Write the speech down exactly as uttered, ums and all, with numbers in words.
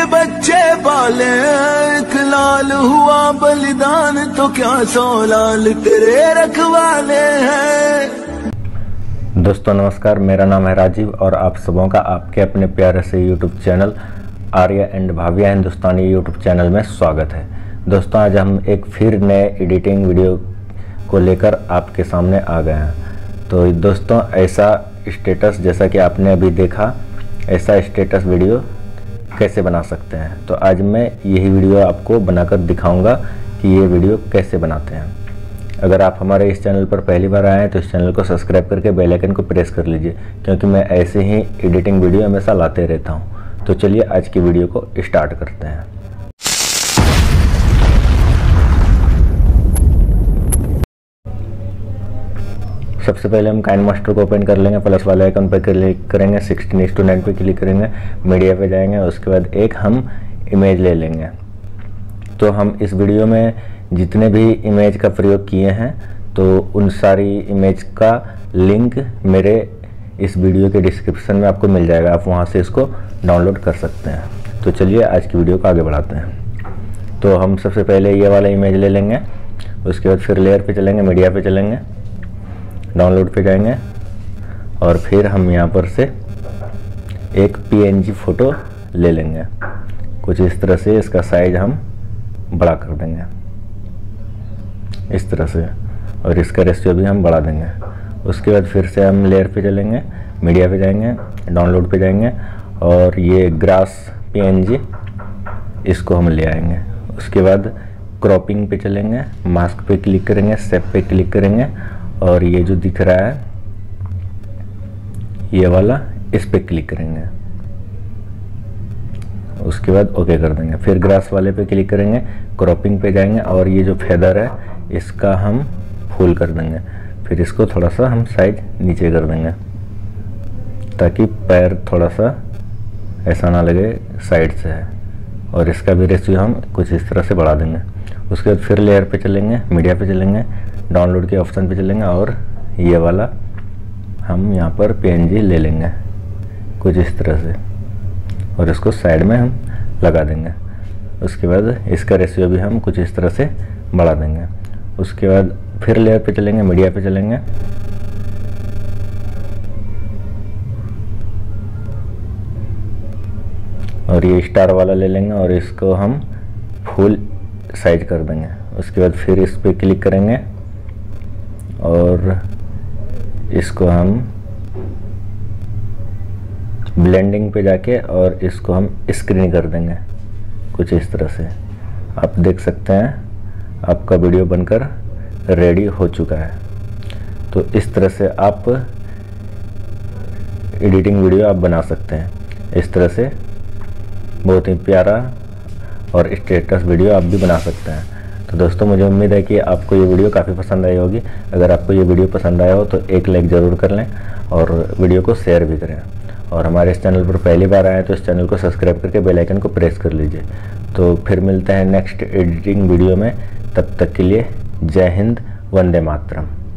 बच्चे पाले, एक लाल हुआ बलिदान तो क्या सौ लाल तेरे रखवाले हैं। दोस्तों नमस्कार, मेरा नाम है राजीव और आप सबों का आपके अपने प्यारे से YouTube channel Arya and Bhavya Hindustani YouTube channel में स्वागत है। दोस्तों आज हम एक फिर नए एडिटिंग वीडियो को लेकर आपके सामने आ गए हैं। तो दोस्तों ऐसा स्टेटस जैसा कि आपने अभी देखा, ऐसा स्टेटस वीडियो कैसे बना सकते हैं। तो आज मैं यही वीडियो आपको बनाकर दिखाऊंगा कि ये वीडियो कैसे बनाते हैं। अगर आप हमारे इस चैनल पर पहली बार आए हैं तो इस चैनल को सब्सक्राइब करके बेल आइकन को प्रेस कर लीजिए, क्योंकि मैं ऐसे ही एडिटिंग वीडियो हमेशा लाते रहता हूँ। तो चलिए आज की वीडियो को स्टार्ट करते हैं। सबसे पहले हम काइनमास्टर को ओपन कर लेंगे, प्लस वाले आइकन पर क्लिक करेंगे, सिक्सटीन इस टू नाइन पे क्लिक करेंगे, मीडिया पे जाएंगे, उसके बाद एक हम इमेज ले लेंगे। तो हम इस वीडियो में जितने भी इमेज का प्रयोग किए हैं तो उन सारी इमेज का लिंक मेरे इस वीडियो के डिस्क्रिप्शन में आपको मिल जाएगा, आप वहाँ से इसको डाउनलोड कर सकते हैं। तो चलिए आज की वीडियो को आगे बढ़ाते हैं। तो हम सबसे पहले ये वाला इमेज ले लेंगे, उसके बाद फिर लेयर पे चलेंगे, मीडिया पे चलेंगे, डाउनलोड पे जाएंगे और फिर हम यहाँ पर से एक पीएनजी फ़ोटो ले लेंगे। कुछ इस तरह से इसका साइज हम बड़ा कर देंगे इस तरह से, और इसका रेशियो भी हम बढ़ा देंगे। उसके बाद फिर से हम लेयर पे चलेंगे, मीडिया पे जाएंगे, डाउनलोड पे जाएंगे और ये ग्रास पीएनजी इसको हम ले आएंगे। उसके बाद क्रॉपिंग पे चलेंगे, मास्क पे क्लिक करेंगे, शेप पे क्लिक करेंगे और ये जो दिख रहा है ये वाला, इस पे क्लिक करेंगे। उसके बाद ओके कर देंगे। फिर ग्रास वाले पे क्लिक करेंगे, क्रॉपिंग पे जाएंगे और ये जो फेदर है इसका हम फुल कर देंगे। फिर इसको थोड़ा सा हम साइज नीचे कर देंगे ताकि पैर थोड़ा सा ऐसा ना लगे साइड से है, और इसका भी रेशियो हम कुछ इस तरह से बढ़ा देंगे। उसके बाद फिर लेयर पे चलेंगे, मीडिया पे चलेंगे, डाउनलोड के ऑप्शन पे चलेंगे और ये वाला हम यहाँ पर पीएनजी ले लेंगे कुछ इस तरह से और इसको साइड में हम लगा देंगे। उसके बाद इसका रेशियो भी हम कुछ इस तरह से बढ़ा देंगे। उसके बाद फिर लेयर पे चलेंगे, मीडिया पे चलेंगे और ये स्टार वाला ले लेंगे और इसको हम फुल साइज कर देंगे। उसके बाद फिर इस पे क्लिक करेंगे और इसको हम ब्लेंडिंग पे जाके और इसको हम स्क्रीन कर देंगे कुछ इस तरह से। आप देख सकते हैं आपका वीडियो बनकर रेडी हो चुका है। तो इस तरह से आप एडिटिंग वीडियो आप बना सकते हैं। इस तरह से बहुत ही प्यारा और स्टेटस वीडियो आप भी बना सकते हैं। तो दोस्तों मुझे उम्मीद है कि आपको ये वीडियो काफ़ी पसंद आई होगी। अगर आपको ये वीडियो पसंद आया हो तो एक लाइक ज़रूर कर लें और वीडियो को शेयर भी करें। और हमारे इस चैनल पर पहली बार आए तो इस चैनल को सब्सक्राइब करके बेल आइकन को प्रेस कर लीजिए। तो फिर मिलते हैं नेक्स्ट एडिटिंग वीडियो में, तब तक के लिए जय हिंद, वंदे मातरम।